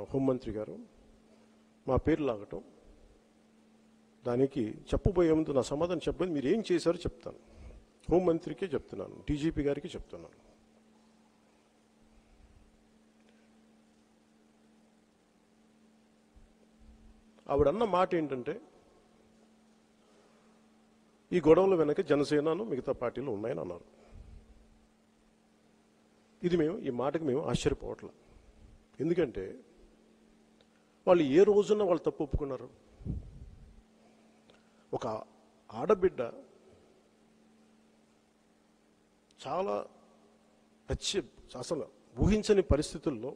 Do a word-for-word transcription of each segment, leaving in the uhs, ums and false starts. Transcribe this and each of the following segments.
హోంమంత్రి గారు మా పేరు లాగటం, దానికి చెప్పబోయే ముందు నా సమాధానం చెప్పబోయే మీరు ఏం చేశారో చెప్తాను. హోంమంత్రికే చెప్తున్నాను, డీజీపీ గారికి చెప్తున్నాను. ఆవిడన్న మాట ఏంటంటే, ఈ గొడవల వెనక జనసేనను మిగతా పార్టీలు ఉన్నాయని అన్నారు. ఇది మేము ఈ మాటకి మేము ఆశ్చర్యపోవట్ల. ఎందుకంటే వాళ్ళు ఏ రోజున వాళ్ళు తప్పు ఒప్పుకున్నారు? ఒక ఆడబిడ్డ చాలా ప్రత్యే అసలు ఊహించని పరిస్థితుల్లో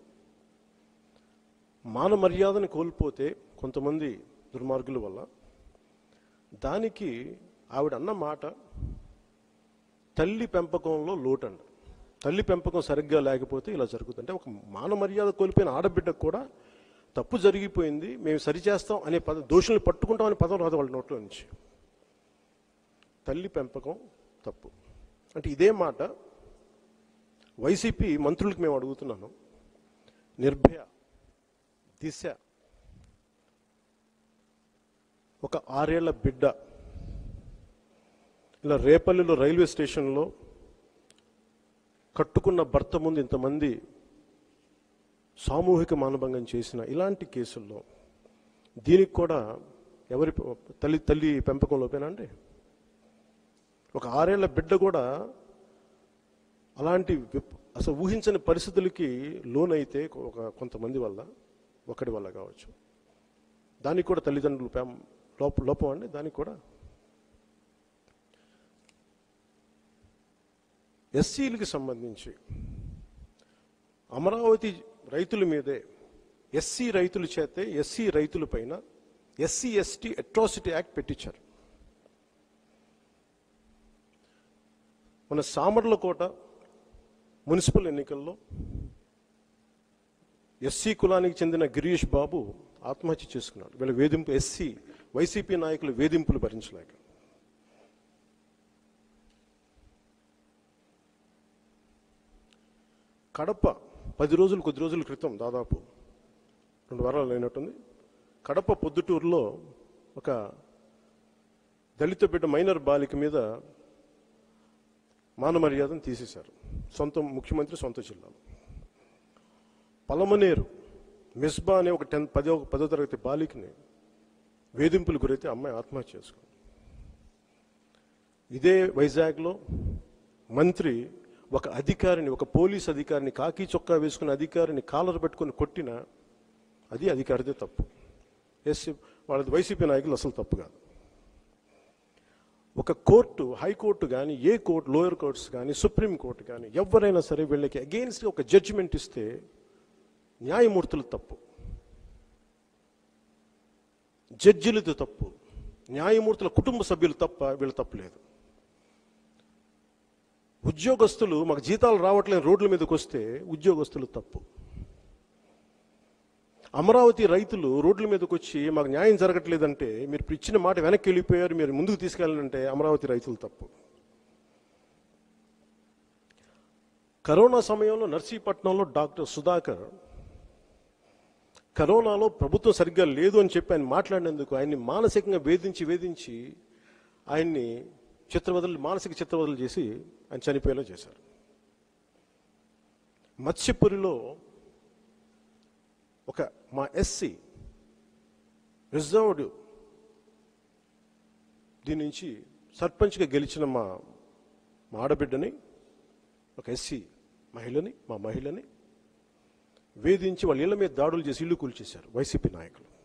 మాన మర్యాదను కోల్పోతే కొంతమంది దుర్మార్గుల వల్ల, దానికి ఆవిడ అన్న మాట తల్లి పెంపకంలో లోటండి. తల్లి పెంపకం సరిగ్గా లేకపోతే ఇలా జరుగుతుంది. అంటే ఒక మాన మర్యాద కోల్పోయిన ఆడబిడ్డకు కూడా తప్పు జరిగిపోయింది, మేము సరిచేస్తాం అనే పద, దోషుల్ని పట్టుకుంటాం అనే పదం రాదు వాళ్ళ నోట్లో నుంచి. తల్లి పెంపకం తప్పు అంటే ఇదే మాట వైసీపీ మంత్రులకు మేము అడుగుతున్నాను. నిర్భయ, దిశ, ఒక ఆరేళ్ల బిడ్డ ఇలా రేపల్లిలో రైల్వే స్టేషన్లో కట్టుకున్న భర్త ముందు ఇంతమంది సామూహిక మానభంగం చేసిన ఇలాంటి కేసుల్లో దీనికి కూడా ఎవరి తల్లి తల్లి పెంపకంలోపేనా అండి? ఒక ఆరేళ్ల బిడ్డ కూడా అలాంటి అసలు ఊహించని పరిస్థితులకి లోనైతే ఒక కొంతమంది వల్ల, ఒకటి వల్ల కావచ్చు, దానికి కూడా తల్లిదండ్రులు లోప లోపం అండి. దానికి కూడా ఎస్సీలకు సంబంధించి అమరావతి రైతుల మీదే, ఎస్సీ రైతుల చేతే ఎస్సీ రైతుల పైన ఎస్సీ ఎస్టీ అట్రాసిటీ యాక్ట్ పెట్టించారు. మన సామర్లకోట మున్సిపల్ ఎన్నికల్లో ఎస్సీ కులానికి చెందిన గిరీష్ బాబు ఆత్మహత్య చేసుకున్నాడు. వీళ్ళ వేధింపు, ఎస్సీ వైసీపీ నాయకులు వేధింపులు భరించలేక. కడప పది రోజులు కొద్ది రోజుల క్రితం, దాదాపు రెండు వారాలు అయినట్టుంది, కడప పొద్దుటూరులో ఒక దళిత బిడ్డ మైనర్ బాలిక మీద మానమర్యాదను తీసేశారు. సొంత ముఖ్యమంత్రి సొంత జిల్లాలో. పలమనేరు మిస్బా అనే ఒక టెన్త్ పదో పదో తరగతి బాలికని వేధింపులు గురైతే అమ్మాయి ఆత్మహత్య చేసుకుంది. ఇదే వైజాగ్లో మంత్రి ఒక అధికారిని, ఒక పోలీస్ అధికారిని, కాకి చొక్కా వేసుకున్న అధికారిని కాలర్ పెట్టుకుని కొట్టిన, అది అధికారిదే తప్పు. ఎస్, వాళ్ళది వైసీపీ నాయకులు అసలు తప్పు కాదు. ఒక కోర్టు, హైకోర్టు కానీ, ఏ కోర్టు, లోయర్ కోర్ట్స్ కానీ, సుప్రీం కోర్టు కానీ, ఎవరైనా సరే వీళ్ళకి అగెయిన్స్ట్ ఒక జడ్జిమెంట్ ఇస్తే న్యాయమూర్తులు తప్పు, జడ్జిలది తప్పు, న్యాయమూర్తుల కుటుంబ సభ్యులు తప్ప వీళ్ళు తప్పులేదు. ఉద్యోగస్తులు మాకు జీతాలు రావట్లేని రోడ్ల మీదకి వస్తే ఉద్యోగస్తులు తప్పు. అమరావతి రైతులు రోడ్ల మీదకి వచ్చి మాకు న్యాయం జరగట్లేదంటే, మీరు ఇచ్చిన మాట వెనక్కి వెళ్ళిపోయారు, మీరు ముందుకు తీసుకెళ్ళాలంటే అమరావతి రైతులు తప్పు. కరోనా సమయంలో నర్సీపట్నంలో డాక్టర్ సుధాకర్ కరోనాలో ప్రభుత్వం సరిగ్గా లేదు అని చెప్పి ఆయన మాట్లాడినందుకు ఆయన్ని మానసికంగా వేధించి వేధించి ఆయన్ని చిత్రవదలు మానసిక చిత్రవదలు చేసి ఆయన చనిపోయేలా చేశారు. మత్స్యపురిలో ఒక మా ఎస్సీ రిజర్వ్డ్ దీని నుంచి సర్పంచ్గా గెలిచిన మా మా ఆడబిడ్డని, ఒక ఎస్సీ మహిళని, మా మహిళని వేధించి వాళ్ళ ఇళ్ల మీద దాడులు చేసి ఇల్లు కూల్చేశారు వైసీపీ నాయకులు.